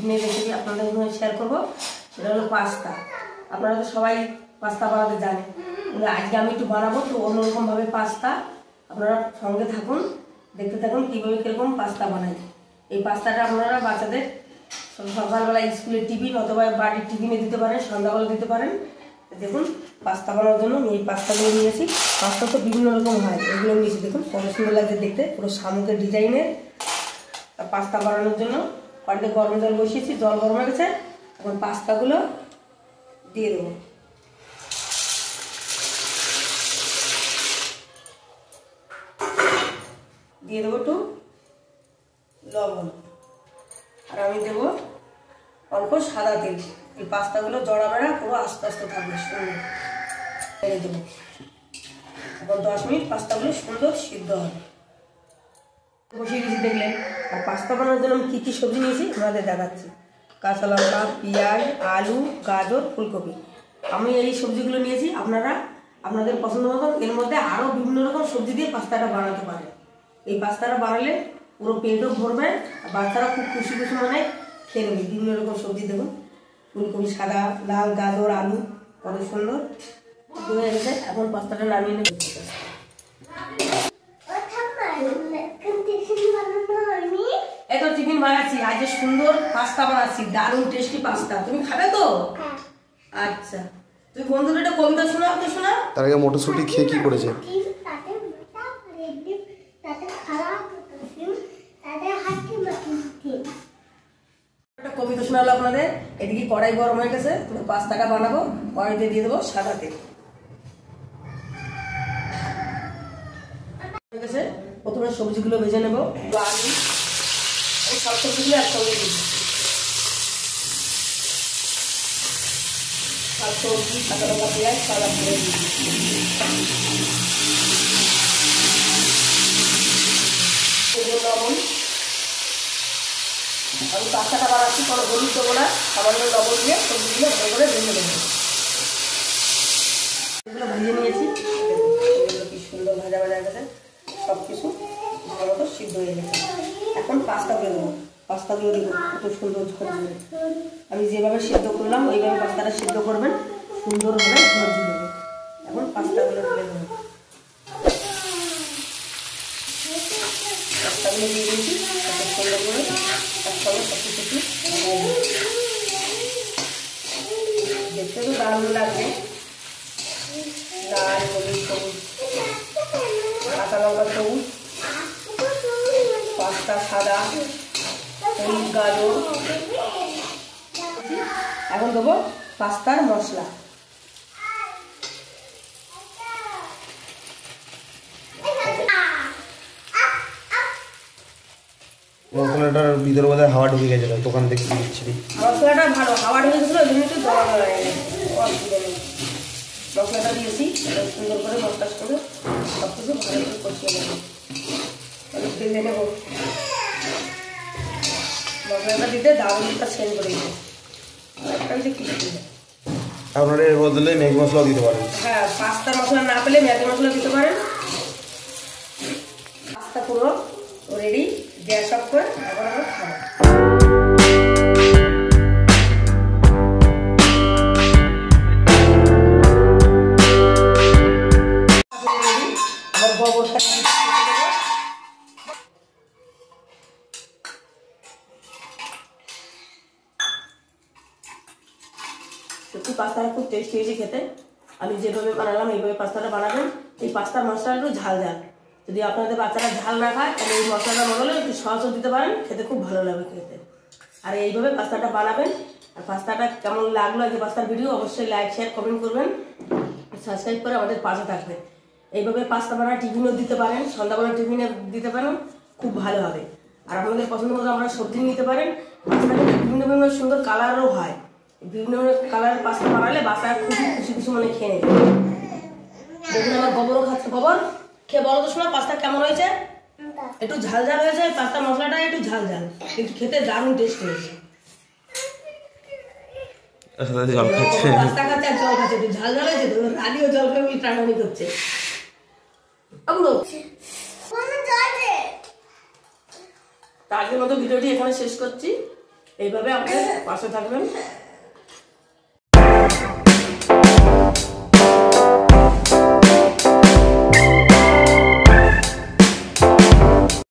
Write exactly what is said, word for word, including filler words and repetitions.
টিফিনের রেসিপি আপনাদের সঙ্গে শেয়ার করবো। সেটা হলো পাস্তা। আপনারা তো সবাই পাস্তা বানাতে জানেন, কিন্তু আজকে আমি একটু বানাবো তো অন্যরকমভাবে পাস্তা। আপনারা সঙ্গে থাকুন, দেখতে থাকুন কীভাবে কীরকম পাস্তা বানাই। এই পাস্তাটা আপনারা বাচ্চাদের সকালবেলা স্কুলের টিফিন অথবা বাড়ির টিফিনে দিতে পারেন, সন্ধ্যাবেলা দিতে পারেন। দেখুন পাস্তা বানানোর জন্য আমি এই পাস্তাগুলো নিয়েছি। পাস্তা তো বিভিন্ন রকম হয়, এগুলো নিয়েছি। দেখুন কত সুন্দর লাগছে দেখতে, পুরো শামুকের ডিজাইনের। পাস্তা বানানোর জন্য কড়াইতে গরম জল বসিয়েছি, জল গরম হয়ে গেছে। এখন পাস্তাগুলো দিয়ে দেবো। দিয়ে দেবো একটু লবণ, আর আমি দেবো অল্প সাদা তেল। এই পাস্তাগুলো জড়াবে না, পুরো আস্তে আস্তে থাকবে, সুন্দর ছেড়ে দেবো। এখন দশ মিনিট পাস্তাগুলো সুন্দর সিদ্ধ হবে। বসিয়ে দিয়েছি দেখলেন। আর পাস্তা বানানোর জন্য আমি কী কী সবজি নিয়েছি আপনাদের দেখাচ্ছি। কাঁচা লঙ্কা, পেঁয়াজ, আলু, গাজর, ফুলকপি। আমি এই সবজিগুলো নিয়েছি। আপনারা আপনাদের পছন্দ মতন এর মধ্যে আরও বিভিন্ন রকম সবজি দিয়ে পাস্তাটা বানাতে পারেন। এই পাস্তাটা বানালে পুরো পেটও ভরবে, আর বাচ্চারা খুব খুশি খুশি মনে খেয়ে নেবে। বিভিন্ন রকম সবজি দেখুন, ফুলকপি, সাদা, লাল, গাজর, আলু, কত সুন্দর হয়ে গেছে। এখন পাস্তাটা নামিয়ে নেব। এই তো টিফিন বানাচ্ছি, আজ সুন্দর পাস্তা বানাচ্ছি, দারুণ টেস্টি পাস্তা। তুমি খাবে তো? আচ্ছা, তুই বন্ধুদের একটা কবিতা শোনা, আপনি শোনা। তার আগে মটরশুঁটি খেয়ে কি করেছে? একটা কবিতা শোনালো আপনাদের। এদিকে কড়াই গরম হয়ে গেছে, তুমি পাস্তাটা বানাবো। কড়াইতে দিয়ে দেবো সাদা তেল। হয়ে গেছে, প্রথমে সবজিগুলো ভেজে নেবো। আলু, এই সব সবজিগুলো একসঙ্গে দিই। সব সবজি, কাঁচা লঙ্কা, পেঁয়াজ, সাদা তেল দিই। লবণ, আমি পাস্তাটা বানাচ্ছি, কোনো হলুদ দেবো না, সামান্য লবণ দিয়ে সবজিগুলো ভালো করে ভেজে নেবো। এগুলো ভেজে নিয়েছি, এগুলো কি সুন্দর ভাজা ভাজা গেছে, সব কিছু ভালো মতো সিদ্ধ হয়ে গেছে। এখন পাস্তাগুলো দেবো। পাস্তাগুলো দেবো কত সুন্দর ঝরঝরে। আমি যেভাবে সিদ্ধ করলাম ওইভাবে পাস্তাটা সিদ্ধ করবেন, সুন্দরভাবে ঝরঝরে দেবে। এখন পাস্তাগুলো ঢেলে দেবো। পাস্তাগুলো দিয়ে দিয়েছি কত সুন্দর করে, তার সঙ্গে সব কিছু দেখতে তো দারুণ লাগবে। লাল, হলুদ, সবুজ, কাঁচা লঙ্কা সবুজ, পাস্তা সাদা, হলুদ, গাজর। এখন দেবো পাস্তার মশলা। মশলাটার ভিতরে বোধহয় হাওয়া ঢুকে গেছিল, দোকান থেকে দিচ্ছি। মশলাটা ভালো হাওয়া ঢুকে গেছিলো, ওই জন্য একটু জল জল হয়ে গেছে। অসুবিধা নেই, মশলাটা দিয়েছি সুন্দর করে মশলা করে সব কিছু ভালো করে কষিয়ে নেবো। ভেজে নেবো। মশলাটা দিতে দারুণ একটা সেন্ট করে দিতে। একটা হচ্ছে কিছু আপনারা এর বদলে ম্যাগি মশলাও দিতে পারেন। হ্যাঁ, পাস্তা মশলা না পেলে ম্যাগি মশলা দিতে পারেন। পাস্তা পুরো রেডি, গ্যাস অফ করে এখন আমরা খাবো। সত্যি পাস্তাটা খুব টেস্টি হয়েছে খেতে। আমি যেভাবে বানালাম এইভাবে পাস্তাটা বানাবেন। এই পাস্তার মশলাটা একটু ঝাল ঝাল, যদি আপনাদের বাচ্চারা ঝাল না খায় তাহলে এই মশলাটা বানালে একটু সসও দিতে পারেন, খেতে খুব ভালো লাগবে খেতে। আর এইভাবে পাস্তাটা বানাবেন। আর পাস্তাটা কেমন লাগলো এই পাস্তার ভিডিও অবশ্যই লাইক শেয়ার কমেন্ট করবেন, সাবস্ক্রাইব করে আমাদের পাশে থাকবেন। এইভাবে পাস্তা বানায় টিফিনও দিতে পারেন, সন্ধ্যাবেলা টিফিনে দিতে পারেন, খুব ভালো হবে। আর আপনাদের পছন্দ মতো আপনারা সবজি নিতে পারেন। পাস্তা কিন্তু বিভিন্ন বিভিন্ন সুন্দর কালারও হয়। বিভিন্ন কালারের পাস্তা বানালে বাচ্চারা খুবই খুশি খুশি মনে খেয়ে নেবে। দেখুন আমার গোবরও খাচ্ছে। গোবর খেয়ে বলো তো শোনা পাস্তা কেমন হয়েছে? একটু ঝাল ঝাল হয়েছে, পাস্তা মশলাটা একটু ঝাল ঝাল, কিন্তু খেতে দারুণ টেস্ট হয়েছে। পাস্তা খাচ্ছে আর জল খাচ্ছে, একটু ঝাল ঝাল হয়েছে। রানিও জল খাবে, টানানি করছে। তার জন্য তো ভিডিওটি এখানে শেষ করছি। এইভাবে আমাদের পাশে থাকবেন।